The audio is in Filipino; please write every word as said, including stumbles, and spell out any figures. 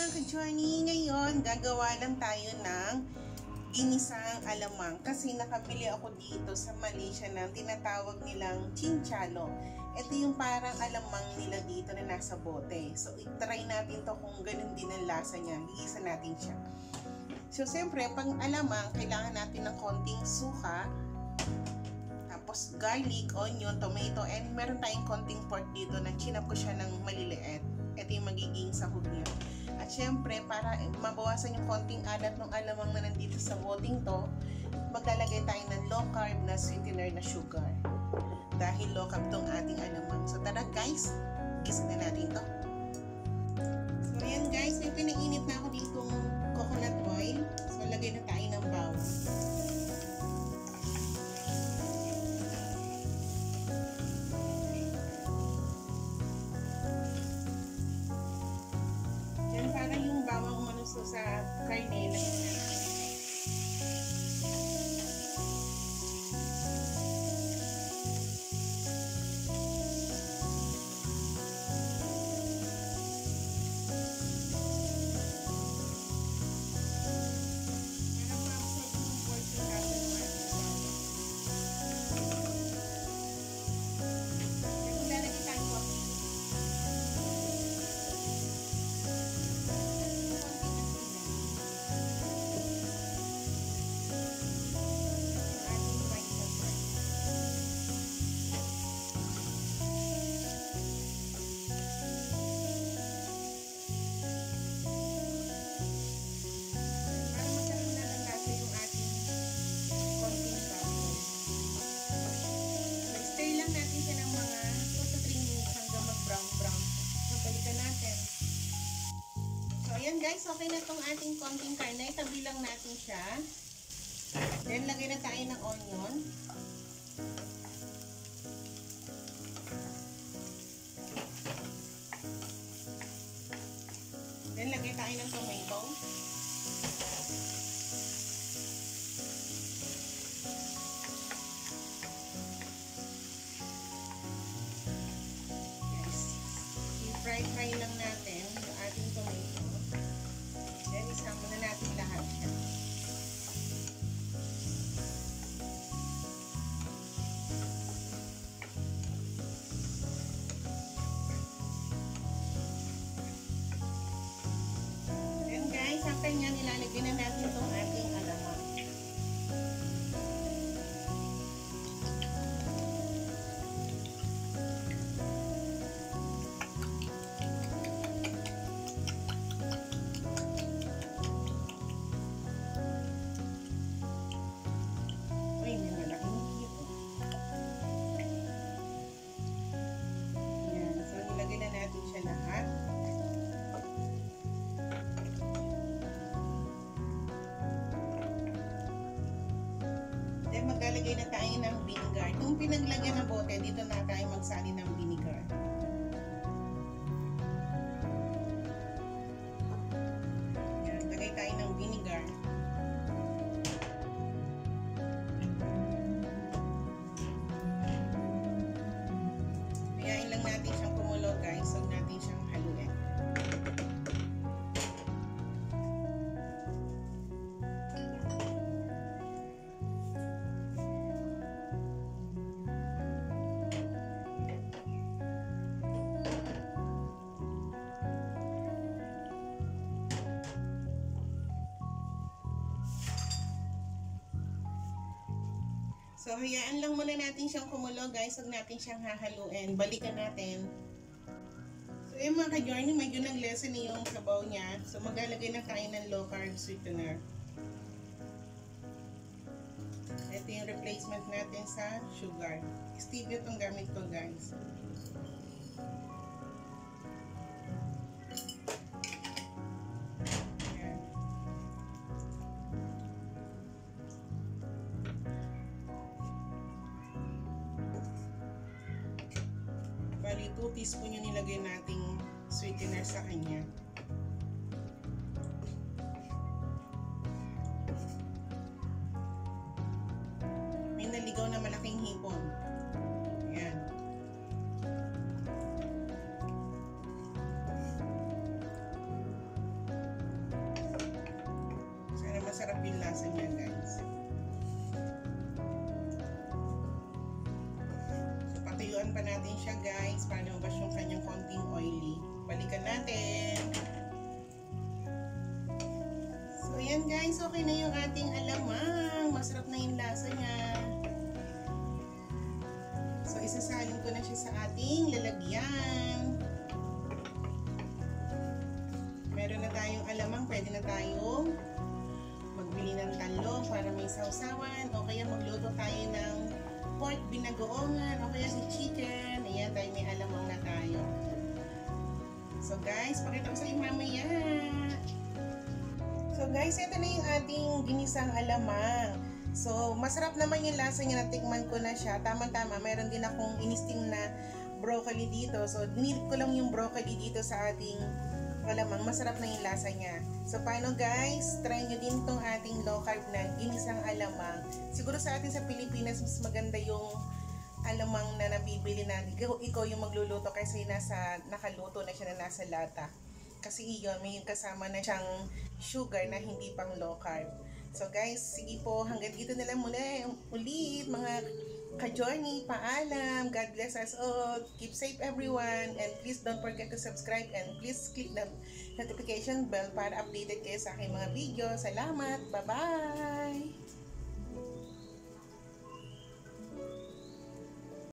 mga ka-journey, ngayon gagawa lang tayo ng ginisang alamang kasi nakabili ako dito sa Malaysia ng tinatawag nilang chinchalo. Ito yung parang alamang nila dito na nasa bote. So, i-try natin to kung ganun din ang lasa niya. Igisa natin siya. So, siyempre, pang alamang, kailangan natin ng konting suka, tapos garlic, onion, tomato, and meron tayong konting pork dito na chinap ko siya ng maliliit. Ito yung magiging sahog niya. At syempre, para mabawasan yung konting alat ng alamang na nandito sa boting to, maglalagay tayo ng low carb na sweetener na sugar. Dahil low carb tong ating alamang. So tara guys, gisa na natin to. So ayan guys, may pinainit na ako ditong coconut oil. So lagay na tayo ng bawang. So, sa karne, lagyan natin. Ayan guys, okay na tong ating konting karne. Tabi lang natin siya. Then, lagay na tayo ng onion. Then, lagay tayo ng tomato. Yes. I-fry-fry lang natin yung ating tomato. Then, isama na natin lahat siya. Then guys, after nga nilalagyan na natin itong ating alamang. Then, maglalagay na tayo ng vinegar. Kung pinaglagyan ng bote, dito na tayo magsali ng vinegar. Yan, lagay tayo ng vinegar. Hayain lang natin siyang kumulo guys. Huwag natin siyang haluin. So, hayaan lang muna natin siyang kumulo guys. Huwag natin siyang hahaluin. Balikan natin. So, yung mga ka-journey, medyo nag-lessen na yung sabaw niya. So, maglalagay na tayo ng low carb sweetener. Ito yung replacement natin sa sugar. Stevia itong gamit ko guys. Bali, two teaspoon yung nilagay nating sweetener sa kanya. May naligaw na malaking hipon. Ayan. masarap yung lasa niya, guys. So, patuyuan pa natin siya, guys, para lumabas yung kanyang konting oily. Balikan natin. So, ayan, guys. Okay na yung ating alamang. Masarap na yung lasa niya. So, isasalin ko na siya sa ating lalagyan. Meron na tayong alamang, pwede na tayong magbili ng talong para may sausawan, o kaya magluto tayo ng pork binagoongan, o kaya si chicken. Ayan, tayo may alamang na tayo. So guys, pakita ko sa inyo mamaya. So guys, ito na yung ating ginisang alamang. So, masarap naman yung lasa niya, natikman ko na siya. Tama-tama, mayroon din akong inisting na broccoli dito. So, need ko lang yung broccoli dito sa ating alamang. Masarap na yung lasa niya. So, paano guys? Try nyo din tong ating low carb na ginisang alamang. Siguro sa atin sa Pilipinas, mas maganda yung alamang na nabibili na ikaw, ikaw yung magluluto kasi nasa, nakaluto na siya na nasa lata. Kasi iyon, may kasama na siyang sugar na hindi pang low carb. So guys, sige po, hanggang dito na lang muna ulit mga ka-journey, paalam, God bless us all, keep safe everyone, and please don't forget to subscribe and please click the notification bell para updated kayo sa aking mga video. Salamat, bye bye!